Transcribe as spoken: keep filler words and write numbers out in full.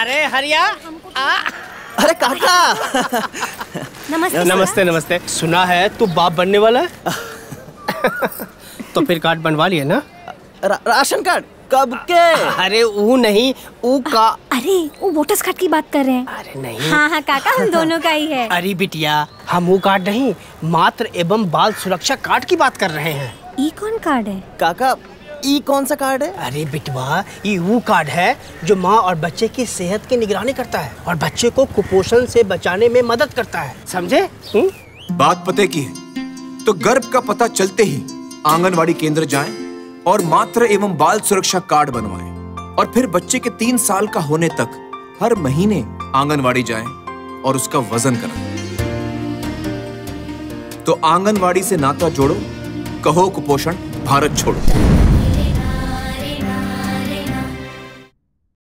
अरे हरिया। अरे काका। नमस्ते नमस्ते नमस्ते। सुना है तू बाप बनने वाला है? तो फिर कार्ड बनवा लिए ना? रा, राशन कार्ड कब के? अरे वो नहीं, वो का। अरे वो वोटर्स कार्ड की बात कर रहे हैं। अरे नहीं। हाँ हाँ काका, हम दोनों का ही है। अरे बिटिया, हम वो कार्ड नहीं, मातृ एवं बाल सुरक्षा कार्ड की बात कर रहे हैं। ई कौन कार्ड है? काका ई कौन सा कार्ड है? अरे बिटवा, ये वो कार्ड है जो माँ और बच्चे की सेहत की निगरानी करता है और बच्चे को कुपोषण से बचाने में मदद करता है, समझे? हुँ? बात पते की है तो गर्भ का पता चलते ही आंगनवाड़ी केंद्र जाएं और मातृ एवं बाल सुरक्षा कार्ड बनवाएं और फिर बच्चे के तीन साल का होने तक हर महीने आंगनवाड़ी जाएं और उसका वजन कराएं। तो आंगनवाड़ी से नाता जोड़ो, कहो कुपोषण भारत छोड़ो।